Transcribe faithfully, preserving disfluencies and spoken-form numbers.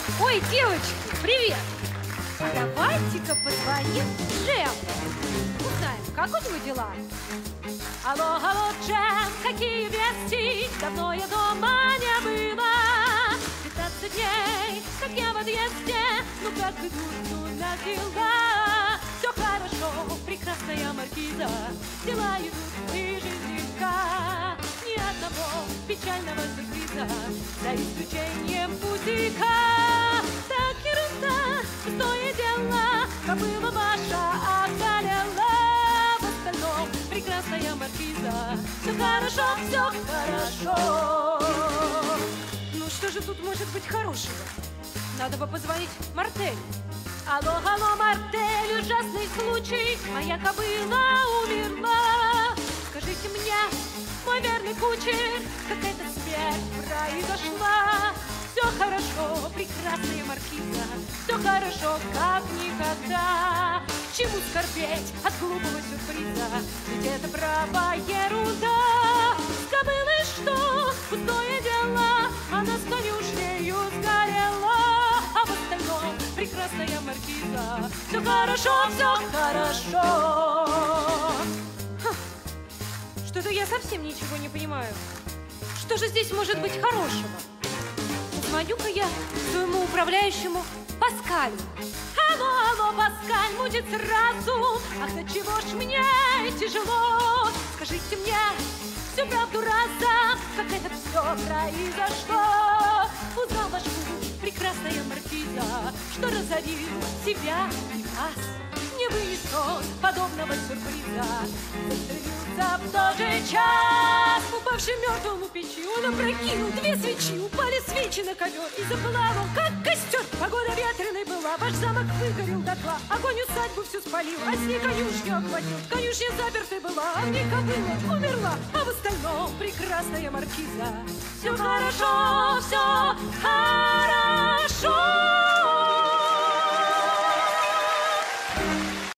Ой, девочки, привет! А давайте-ка позвоним Джему. Узнаем, как у него дела. Алло, алло, Джем, какие вести? Давно я дома не была. Пятнадцать дней, как я в отъезде. Ну как идут у нас дела? Все хорошо, прекрасная маркиза. Дела идут, и жизнь легка. Ни одного печального сюрприза, за исключением пустяка. Так ерунда, пустое дело, кобыла ваша околела. В остальном прекрасная маркиза. Все хорошо, все хорошо. Ну что же тут может быть хорошего? Надо бы позвонить Мартелю. Алло, алло, Мартель, ужасный случай. Моя кобыла умерла. Скажите мне, мой верный кучер, какая-то смерть произошла. Все хорошо, прекрасная маркиза. Все хорошо, как никогда. К чему скорбеть от глупого сюрприза? Ведь это право ерунда. С кобылой что? Пустое дело. Она с конюшнею сгорела. А в остальном прекрасная маркиза. Все хорошо, все хорошо. Что-то я совсем ничего не понимаю. Что же здесь может быть хорошего? Звоню-ка я своему управляющему Паскалю. Алло, алло, Паскаль, будет сразу. Ах, да чего ж мне тяжело? Скажите мне всю правду разом, как это все произошло. Узнал ваш муж, прекрасная маркиза, что разорил себя и вас. Не вынес он подобного сюрприза. Застрелился в тот же час. Упавший мертвым у печи, он опрокинул две свечи. Упали свечи на ковер и запылал он, как костер. Погода ветреной была, ваш замок выгорел дотла. Огонь усадьбу всю спалил, а с ней конюшню охватил. Конюшня запертой была, а в ней кобыла умерла. А в остальном прекрасная маркиза. Все хорошо, все хорошо.